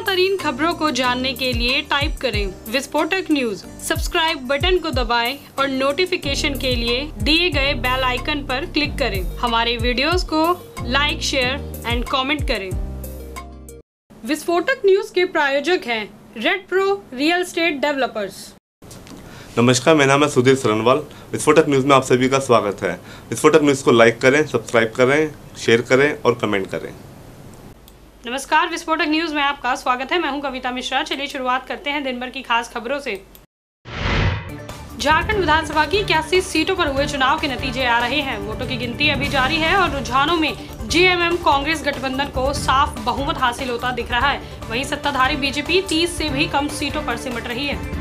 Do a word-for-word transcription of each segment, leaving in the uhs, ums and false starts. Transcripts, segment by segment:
तरीन खबरों को जानने के लिए टाइप करें विस्फोटक न्यूज। सब्सक्राइब बटन को दबाएं और नोटिफिकेशन के लिए दिए गए बेल आइकन पर क्लिक करें। हमारे वीडियोस को लाइक, शेयर एंड कमेंट करें। विस्फोटक न्यूज के प्रायोजक हैं Red Pro real estate developers. नमस्कार, मेरा नाम है सुधीर सरनवाल। विस्फोटक न्यूज़ में आप सभी का स्वागत है। विस्फोटक न्यूज़ को लाइक करें, सब्सक्राइब करें, शेयर करें और कमेंट करें। नमस्कार, विस्फोटक न्यूज़ में आपका स्वागत है। मैं हूं कविता मिश्रा। चलिए शुरुआत करते हैं दिन भर की खास खबरों से। झारखंड विधानसभा की इक्यासी सीटों पर हुए चुनाव के नतीजे आ रहे हैं। वोटों की गिनती अभी जारी है और रुझानों में जेएमएम कांग्रेस गठबंधन को साफ बहुमत हासिल होता दिख रहा है। वहीं सत्ताधारी बीजेपी तीस से भी कम सीटों पर सिमट रही है।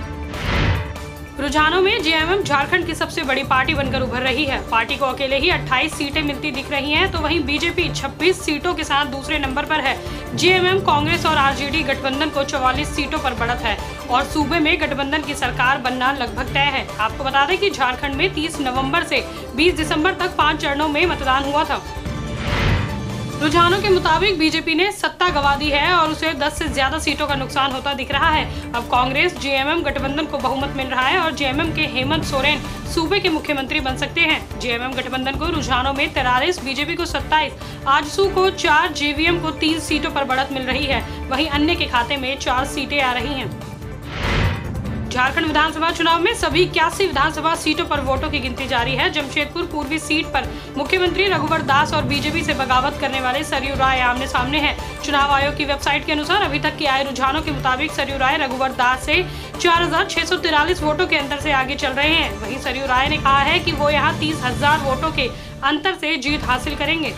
रुझानों में जेएमएम झारखंड की सबसे बड़ी पार्टी बनकर उभर रही है। पार्टी को अकेले ही अट्ठाईस सीटें मिलती दिख रही हैं, तो वहीं बीजेपी छब्बीस सीटों के साथ दूसरे नंबर पर है। जेएमएम कांग्रेस और आरजेडी गठबंधन को चौवालीस सीटों पर बढ़त है और सूबे में गठबंधन की सरकार बनना लगभग तय है। आपको बता दें कि झारखंड में तीस नवंबर से बीस दिसंबर तक पाँच चरणों में मतदान हुआ था। रुझानों के मुताबिक बीजेपी ने सत्ता गंवा दी है और उसे दस से ज्यादा सीटों का नुकसान होता दिख रहा है। अब कांग्रेस जेएमएम गठबंधन को बहुमत मिल रहा है और जेएमएम के हेमंत सोरेन सूबे के मुख्यमंत्री बन सकते हैं। जेएमएम गठबंधन को रुझानों में तिरालीस, बीजेपी को सत्ताईस, आजसू को चार, जेवीएम को तीन सीटों पर बढ़त मिल रही है। वहीं अन्य के खाते में चार सीटें आ रही हैं। झारखंड विधानसभा चुनाव में सभी इक्यासी विधानसभा सीटों पर वोटों की गिनती जारी है। जमशेदपुर पूर्वी सीट पर मुख्यमंत्री रघुवर दास और बीजेपी से बगावत करने वाले सरयू राय आमने सामने हैं। चुनाव आयोग की वेबसाइट के अनुसार अभी तक के आए रुझानों के मुताबिक सरयू राय रघुवर दास से चार हजार छह सौ तिरालीस वोटों के अंतर से आगे चल रहे हैं। वहीं सरयू राय ने कहा है कि वो यहाँ तीस हजार वोटों के अंतर से जीत हासिल करेंगे।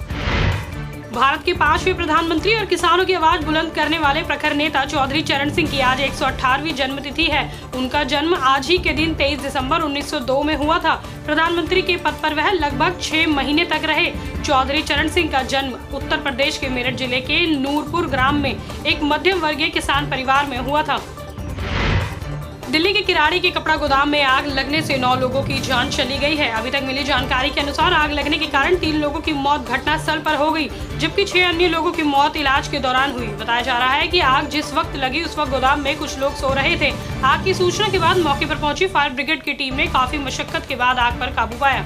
भारत के पांचवें प्रधानमंत्री और किसानों की आवाज बुलंद करने वाले प्रखर नेता चौधरी चरण सिंह की आज एक सौ अठारहवीं जन्मतिथि है। उनका जन्म आज ही के दिन तेईस दिसंबर उन्नीस सौ दो में हुआ था। प्रधानमंत्री के पद पर वह लगभग छह महीने तक रहे। चौधरी चरण सिंह का जन्म उत्तर प्रदेश के मेरठ जिले के नूरपुर ग्राम में एक मध्यम वर्गीय किसान परिवार में हुआ था। दिल्ली के किराड़ी के कपड़ा गोदाम में आग लगने से नौ लोगों की जान चली गई है। अभी तक मिली जानकारी के अनुसार आग लगने के कारण तीन लोगों की मौत घटनास्थल पर हो गई, जबकि छह अन्य लोगों की मौत इलाज के दौरान हुई। बताया जा रहा है कि आग जिस वक्त लगी उस वक्त गोदाम में कुछ लोग सो रहे थे। आग की सूचना के बाद मौके पर पहुंची फायर ब्रिगेड की टीम ने काफी मशक्कत के बाद आग पर काबू पाया।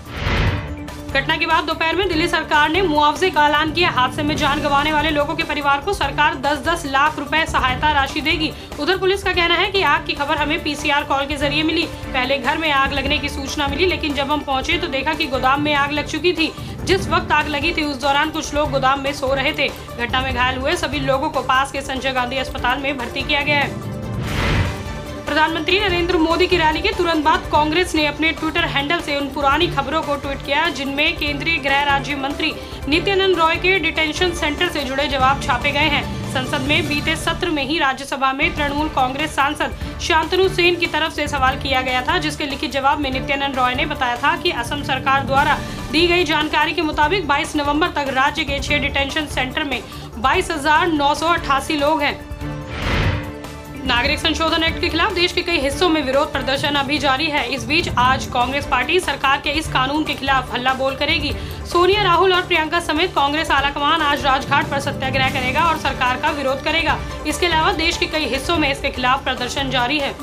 घटना के बाद दोपहर में दिल्ली सरकार ने मुआवजे का ऐलान किया। हादसे में जान गंवाने वाले लोगों के परिवार को सरकार दस दस लाख रुपए सहायता राशि देगी। उधर पुलिस का कहना है कि आग की खबर हमें पीसीआर कॉल के जरिए मिली। पहले घर में आग लगने की सूचना मिली, लेकिन जब हम पहुंचे तो देखा कि गोदाम में आग लग चुकी थी। जिस वक्त आग लगी थी उस दौरान कुछ लोग गोदाम में सो रहे थे। घटना में घायल हुए सभी लोगों को पास के संजय गांधी अस्पताल में भर्ती किया गया है। प्रधानमंत्री नरेंद्र मोदी की रैली के तुरंत बाद कांग्रेस ने अपने ट्विटर हैंडल से उन पुरानी खबरों को ट्वीट किया जिनमें केंद्रीय गृह राज्य मंत्री नित्यानंद रॉय के डिटेंशन सेंटर से जुड़े जवाब छापे गए हैं। संसद में बीते सत्र में ही राज्यसभा में तृणमूल कांग्रेस सांसद शांतनु सेन की तरफ से सवाल किया गया था, जिसके लिखित जवाब में नित्यानंद रॉय ने बताया था कि असम सरकार द्वारा दी गई जानकारी के मुताबिक बाईस नवम्बर तक राज्य के छह डिटेंशन सेंटर में बाईस हजार नौ सौ अट्ठासी लोग हैं। नागरिक संशोधन एक्ट के खिलाफ देश के कई हिस्सों में विरोध प्रदर्शन अभी जारी है। इस बीच आज कांग्रेस पार्टी सरकार के इस कानून के खिलाफ हल्ला बोल करेगी। सोनिया, राहुल और प्रियंका समेत कांग्रेस आलाकमान आज राजघाट पर सत्याग्रह करेगा और सरकार का विरोध करेगा। इसके अलावा देश के कई हिस्सों में इसके खिलाफ प्रदर्शन जारी है।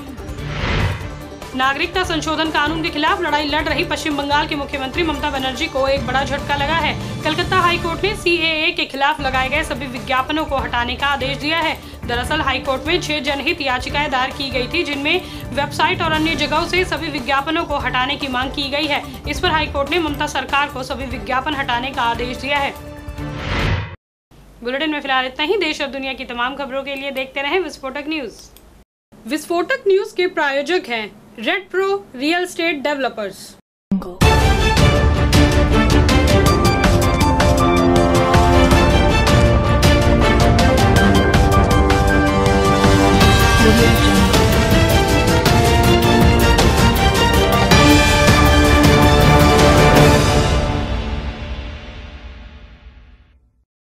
नागरिकता संशोधन कानून के खिलाफ लड़ाई लड़ रही पश्चिम बंगाल के मुख्यमंत्री ममता बनर्जी को एक बड़ा झटका लगा है। कलकत्ता हाईकोर्ट ने सीएए के खिलाफ लगाए गए सभी विज्ञापनों को हटाने का आदेश दिया है। दरअसल हाईकोर्ट में छह जनहित याचिकाएं दायर की गई थी, जिनमें वेबसाइट और अन्य जगहों से सभी विज्ञापनों को हटाने की मांग की गई है। इस पर हाईकोर्ट ने ममता सरकार को सभी विज्ञापन हटाने का आदेश दिया है। बुलेटिन में फिलहाल इतना ही। देश और दुनिया की तमाम खबरों के लिए देखते रहें विस्फोटक न्यूज। विस्फोटक न्यूज के प्रायोजक हैं Red Pro real estate developers.